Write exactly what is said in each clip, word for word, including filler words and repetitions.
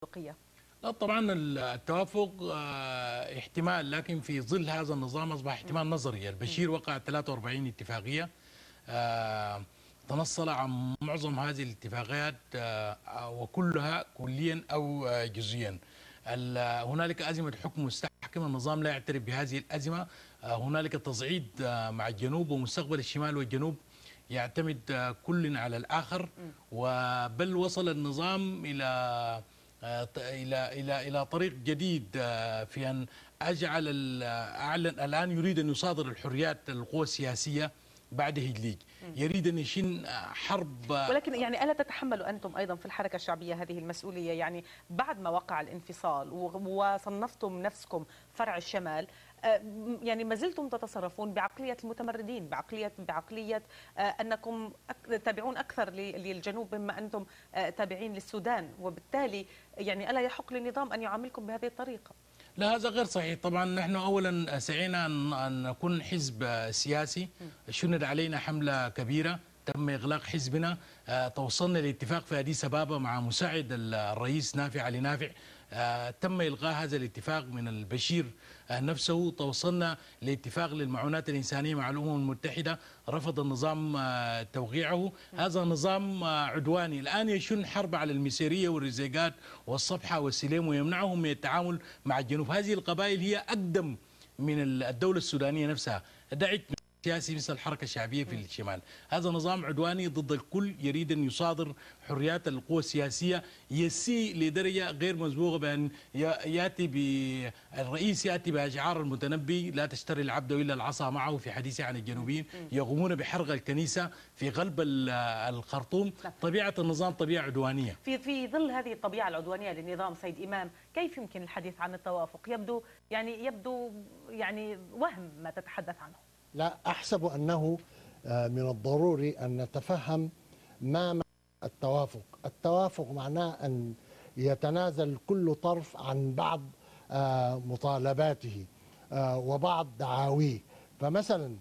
البندقية؟ لا طبعا التوافق اه احتمال، لكن في ظل هذا النظام أصبح احتمال نظري. البشير وقع ثلاثة وأربعين اتفاقية اه تنصل عن معظم هذه الاتفاقيات اه وكلها كليا أو اه جزئيا. هنالك أزمة حكم مستحكم، النظام لا يعترف بهذه الأزمة. هنالك تصعيد اه مع الجنوب، ومستقبل الشمال والجنوب يعتمد اه كل على الآخر. وبل وصل النظام إلى الى الى الى طريق جديد في ان اجعل اعلن الان يريد ان يصادر الحريات القوى السياسيه بعد هجليج، يريد ان يشن حرب. ولكن يعني الا تتحملوا انتم ايضا في الحركه الشعبيه هذه المسؤوليه؟ يعني بعد ما وقع الانفصال وصنفتم نفسكم فرع الشمال، يعني ما زلتم تتصرفون بعقليه المتمردين، بعقليه بعقليه انكم تابعون اكثر للجنوب مما انتم تابعين للسودان، وبالتالي يعني الا يحق للنظام ان يعاملكم بهذه الطريقه؟ لا، هذا غير صحيح. طبعا نحن اولا سعينا ان نكون حزب سياسي، شند علينا حمله كبيره، تم اغلاق حزبنا، توصلنا لاتفاق في اديس ابابا مع مساعد الرئيس نافع علي نافع، تم الغاء هذا الاتفاق من البشير نفسه. توصلنا لاتفاق للمعونات الانسانيه مع الامم المتحده، رفض النظام توقيعه. هذا نظام عدواني الان يشن حرب على المسيريه والرزيقات والصفحه والسليم، ويمنعهم من التعامل مع الجنوب. هذه القبائل هي اقدم من الدوله السودانيه نفسها، دعت سياسي مثل الحركة الشعبية في الشمال. هذا نظام عدواني ضد الكل، يريد أن يصادر حريات القوى السياسية، يسيء لدرجة غير مسبوقة بأن يأتي بالرئيس يأتي بأشعار المتنبي: لا تشتري العبد إلا العصا معه، في حديثه عن الجنوبيين. يقومون بحرق الكنيسة في قلب الخرطوم. طبيعة النظام طبيعة عدوانية. في في ظل هذه الطبيعة العدوانية للنظام سيد إمام، كيف يمكن الحديث عن التوافق؟ يبدو يعني يبدو يعني وهم ما تتحدث عنه. لا، أحسب أنه من الضروري أن نتفهم ما معنى التوافق. التوافق معناه أن يتنازل كل طرف عن بعض مطالباته وبعض دعاويه. فمثلا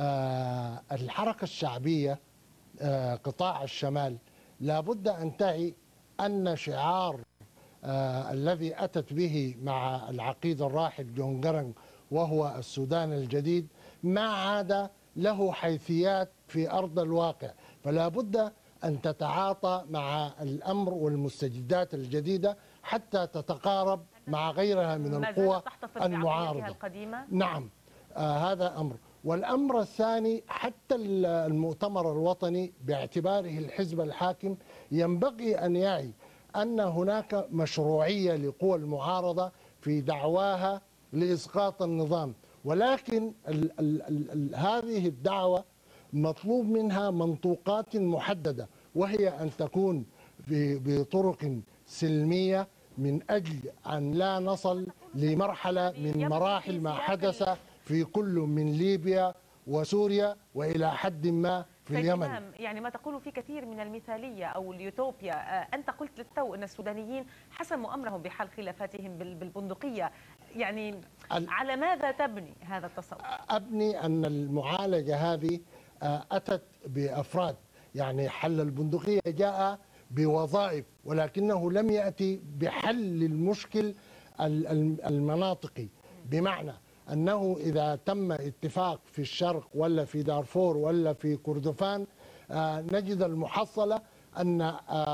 الحركة الشعبية قطاع الشمال لابد أن تعي أن شعار الذي أتت به مع العقيد الراحل جون جرنج وهو السودان الجديد ما عاد له حيثيات في أرض الواقع، فلا بد أن تتعاطى مع الأمر والمستجدات الجديدة حتى تتقارب مع غيرها من القوى المعارضة القديمة. نعم، آه هذا أمر. والأمر الثاني، حتى المؤتمر الوطني باعتباره الحزب الحاكم ينبغي أن يعي أن هناك مشروعية لقوى المعارضة في دعواها لإسقاط النظام، ولكن ال ال ال ال هذه الدعوة مطلوب منها منطوقات محددة، وهي أن تكون بطرق سلمية من أجل أن لا نصل لمرحلة من مراحل ما حدث في كل من ليبيا وسوريا وإلى حد ما في اليمن. يعني ما تقول في كثير من المثالية أو اليوتوبيا. أنت قلت للتو أن السودانيين حسموا أمرهم بحل خلافاتهم بالبندقية، يعني على ماذا تبني هذا التصور؟ أبني أن المعالجة هذه أتت بأفراد، يعني حل البندقية جاء بوظائف ولكنه لم يأتي بحل المشكل المناطقي، بمعنى أنه إذا تم اتفاق في الشرق ولا في دارفور ولا في كردفان نجد المحصلة أن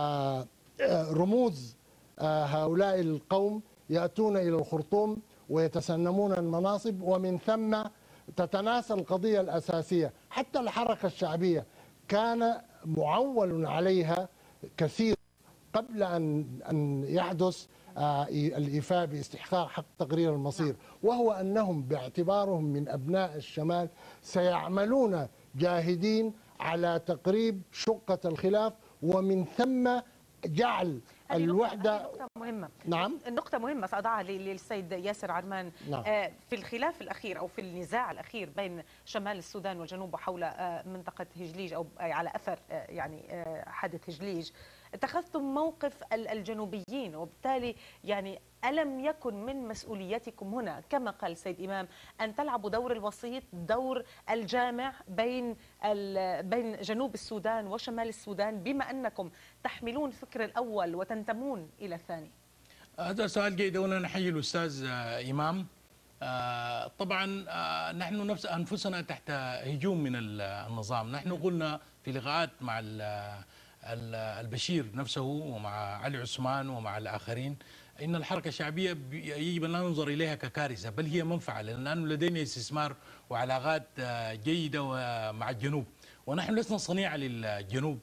رموز هؤلاء القوم يأتون إلى الخرطوم ويتسنمون المناصب، ومن ثم تتناسى القضية الأساسية. حتى الحركة الشعبية كان معول عليها كثير قبل أن أن يحدث الإيفاء باستحقاق حق تقرير المصير، وهو أنهم باعتبارهم من أبناء الشمال سيعملون جاهدين على تقريب شقة الخلاف، ومن ثم جعل الوحدة. نقطة مهمة. نعم، النقطة مهمة سأضعها للسيد ياسر عرمان. نعم. في الخلاف الأخير أو في النزاع الأخير بين شمال السودان والجنوب حول منطقة هجليج أو على أثر يعني حادث هجليج، اتخذتم موقف الجنوبيين، وبالتالي يعني ألم يكن من مسؤوليتكم هنا كما قال السيد إمام أن تلعبوا دور الوسيط، دور الجامع بين بين جنوب السودان وشمال السودان، بما أنكم تحملون فكر الأول وتنتمون إلى الثاني؟ هذا سؤال جيد، وانا نحيي الاستاذ امام. طبعا نحن نفس انفسنا تحت هجوم من النظام. نحن قلنا في لقاءات مع البشير نفسه ومع علي عثمان ومع الاخرين ان الحركه الشعبيه يجب ان لا ننظر اليها ككارثه، بل هي منفعه، لانه لدينا استثمار وعلاقات جيده مع الجنوب، ونحن لسنا صنيعه للجنوب.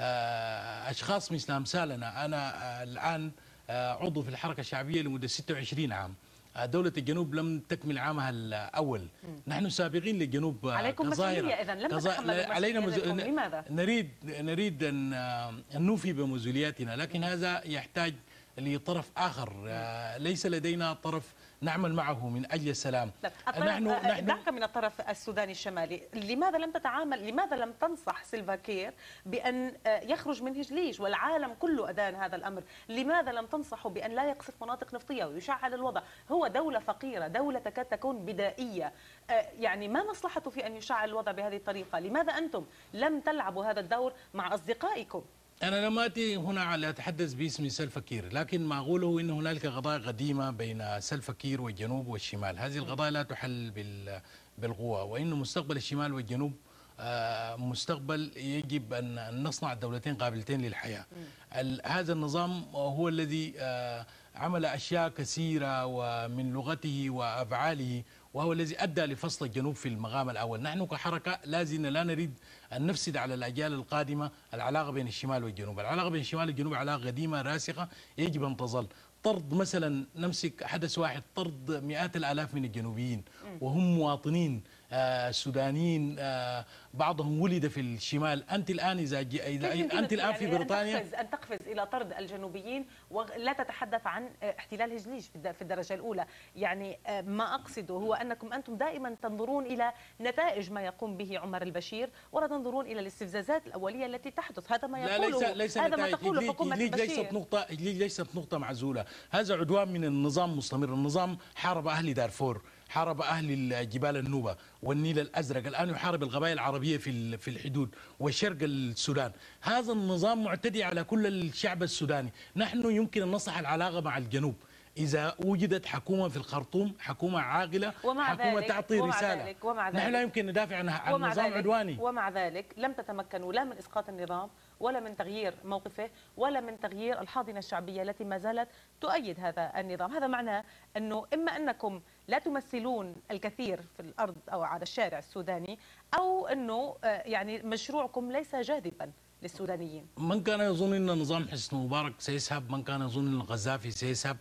اشخاص مثل امثالنا، انا الان عضو في الحركه الشعبيه لمده ستة وعشرين عام. دولة الجنوب لم تكمل عامها الأول. نحن سابقين للجنوب عليكم مسؤولية إذا لم تتحملوا علينا مز... لماذا؟ نريد نريد أن أن نوفي بمسؤولياتنا، لكن هذا يحتاج لطرف آخر. ليس لدينا طرف نعمل معه من أجل السلام. نحن نحن دعك من الطرف السوداني الشمالي، لماذا لم تتعامل، لماذا لم تنصح سيلفا كير بأن يخرج من هجليج والعالم كله أدان هذا الأمر؟ لماذا لم تنصحوا بأن لا يقصف مناطق نفطية ويشعل الوضع؟ هو دولة فقيرة، دولة تكاد تكون بدائية، يعني ما مصلحته في أن يشعل الوضع بهذه الطريقة؟ لماذا أنتم لم تلعبوا هذا الدور مع أصدقائكم؟ أنا لم آتي هنا لأتحدث باسم سيلفا كير، لكن ما أقوله أن هنالك قضايا قديمة بين سيلفا كير والجنوب والشمال. هذه القضايا لا تحل بالقوة، وإن مستقبل الشمال والجنوب مستقبل يجب أن نصنع دولتين قابلتين للحياة. هذا النظام هو الذي عمل أشياء كثيرة ومن لغته وأفعاله، وهو الذي أدى لفصل الجنوب في المقام الأول. نحن كحركة لازلنا لا نريد أن نفسد على الأجيال القادمة العلاقة بين الشمال والجنوب. العلاقة بين الشمال والجنوب علاقة قديمة راسخة يجب أن تظل. طرد مثلا، نمسك حدث واحد، طرد مئات الآلاف من الجنوبيين وهم مواطنين آه سودانيين، آه بعضهم ولد في الشمال. أنت الآن إذا, إذا أنت الآن في بريطانيا أن تقفز, أن تقفز إلى طرد الجنوبيين ولا تتحدث عن احتلال هجليج في الدرجة الأولى. يعني ما أقصده هو أنكم أنتم دائما تنظرون إلى نتائج ما يقوم به عمر البشير ولا تنظرون إلى الاستفزازات الأولية التي تحدث. هذا ما يقوله لا ليس, ليس هذا ما تقوله حكومة البشير. ليست نقطة ليست نقطة معزولة. هذا عدوان من النظام مستمر. النظام حارب أهل دارفور، حارب أهل جبال النوبة والنيل الأزرق، الآن يحارب القبائل العربية في في الحدود وشرق السودان. هذا النظام معتدي على كل الشعب السوداني. نحن يمكن أن نصلح العلاقة مع الجنوب إذا وجدت حكومة في الخرطوم، حكومة عاقلة، حكومة تعطي ومع رسالة. ذلك ومع ذلك نحن لا يمكن ندافع عن نظام عدواني. ومع ذلك لم تتمكنوا لا من إسقاط النظام ولا من تغيير موقفه ولا من تغيير الحاضنة الشعبية التي ما زالت تؤيد هذا النظام. هذا معناه أنه إما أنكم لا تمثلون الكثير في الأرض أو على الشارع السوداني، أو أنه يعني مشروعكم ليس جاذبا للسودانيين. من كان يظن أن نظام حسني مبارك سيذهب، من كان يظن أن القذافي سيذهب،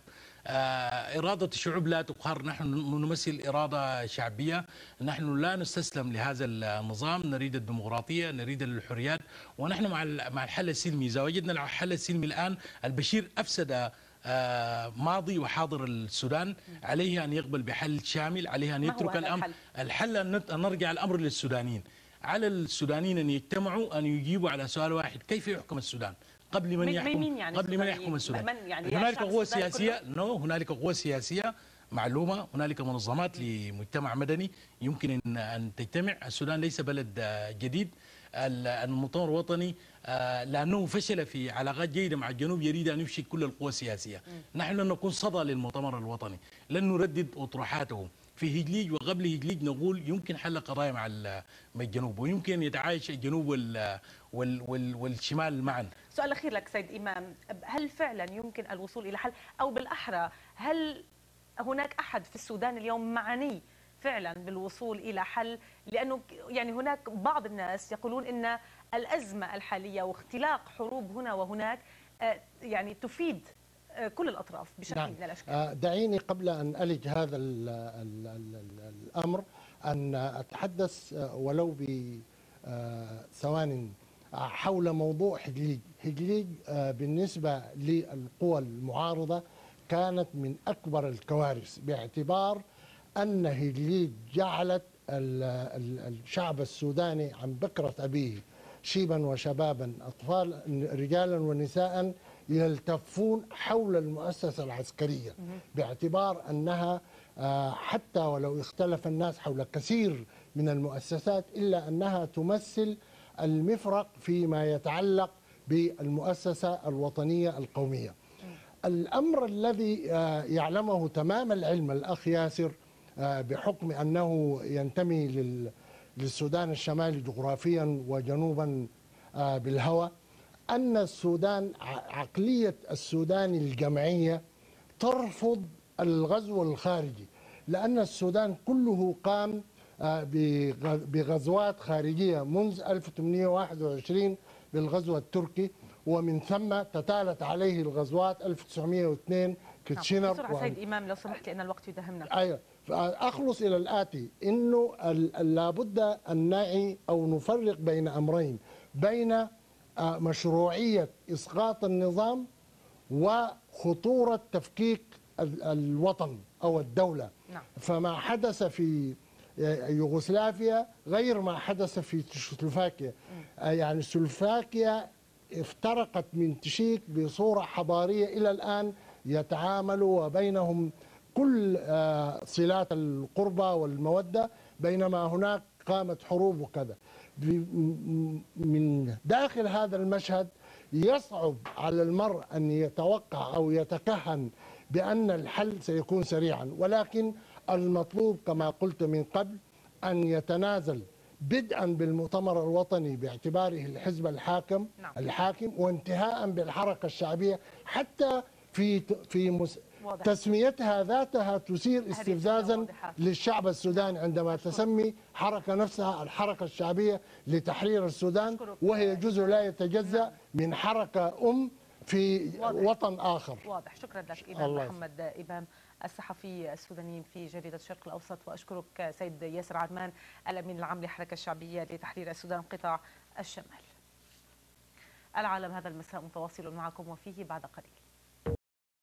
إرادة الشعوب لا تقهر. نحن نمثل إرادة شعبية، نحن لا نستسلم لهذا النظام، نريد الديمقراطية، نريد الحريات، ونحن مع مع الحل السلمي. إذا وجدنا الحل السلمي الآن، البشير أفسد ماضي وحاضر السودان، عليه أن يقبل بحل شامل، عليه أن يترك الأمر. الحل, الحل أن نرجع الأمر للسودانيين. على السودانيين أن يجتمعوا، أن يجيبوا على سؤال واحد: كيف يحكم السودان؟ قبل من يحكم يعني قبل من يحكم السودان؟ يعني هنالك قوى سياسية، نو هنالك قوى سياسية معلومة، هنالك منظمات لمجتمع مدني يمكن أن أن تجتمع. السودان ليس بلد جديد. المؤتمر الوطني لأنه فشل في علاقات جيدة مع الجنوب يريد أن يفشل كل القوى السياسية. نحن لن نكون صدى للمؤتمر الوطني، لن نردد أطروحاته. في هجليج وقبل هجليج نقول يمكن حل قضايا مع مع الجنوب، ويمكن أن يتعايش الجنوب وال وال وال والشمال معا. سؤال أخير لك سيد إمام، هل فعلا يمكن الوصول إلى حل، أو بالأحرى هل هناك أحد في السودان اليوم معني فعلا بالوصول إلى حل؟ لأنه يعني هناك بعض الناس يقولون إن الأزمة الحالية واختلاق حروب هنا وهناك يعني تفيد كل الأطراف بشكل نعم. من الأشكال. دعيني قبل أن ألج هذا ال ال ال الأمر أن أتحدث ولو بثوان حول موضوع هجليج. هجليج بالنسبة للقوى المعارضة كانت من أكبر الكوارث، باعتبار أن هجليج جعلت الشعب السوداني عن بكرة أبيه، شيبا وشبابا، أطفال رجالا ونساء، يلتفون حول المؤسسة العسكرية، باعتبار أنها حتى ولو اختلف الناس حول كثير من المؤسسات إلا أنها تمثل المفرق فيما يتعلق بالمؤسسة الوطنية القومية. الأمر الذي يعلمه تمام العلم الأخ ياسر بحكم أنه ينتمي للسودان الشمالي جغرافيا وجنوبا بالهوى، أن السودان عقلية السودان الجمعية ترفض الغزو الخارجي، لأن السودان كله قام بغزوات خارجية منذ ألف وثمانمئة وواحد وعشرين بالغزو التركي، ومن ثم تتالت عليه الغزوات ألف وتسعمئة واثنين كيتشينر. بسرعة سيد إمام لو سمحت لأن الوقت يدهمنا. أيوة، أخلص إلى الآتي، إنه لابد أن نعي أو نفرق بين أمرين، بين مشروعية إسقاط النظام وخطورة تفكيك الوطن أو الدولة. نعم. فما حدث في يوغوسلافيا غير ما حدث في تشيكوسلوفاكيا. يعني سلوفاكيا افترقت من تشيك بصورة حضارية إلى الآن يتعاملوا وبينهم كل صلات القربى والمودة، بينما هناك قامت حروب وكذا. من داخل هذا المشهد يصعب على المرء أن يتوقع أو يتكهن بأن الحل سيكون سريعا، ولكن المطلوب كما قلت من قبل أن يتنازل بدءا بالمؤتمر الوطني باعتباره الحزب الحاكم نعم. الحاكم وانتهاء بالحركة الشعبية، حتى في في مس... تسميتها ذاتها تثير استفزازا للشعب السوداني عندما تسمي حركة نفسها الحركة الشعبية لتحرير السودان، وهي جزء لا يتجزأ من حركة أم في واضح. وطن آخر. واضح. شكرا لك إمام محمد إمام الصحفي السوداني في جريدة الشرق الأوسط، وأشكرك سيد ياسر عدمان الأمين العام للحركة الشعبية لتحرير السودان قطاع الشمال. العالم هذا المساء متواصل معكم وفيه بعد قليل.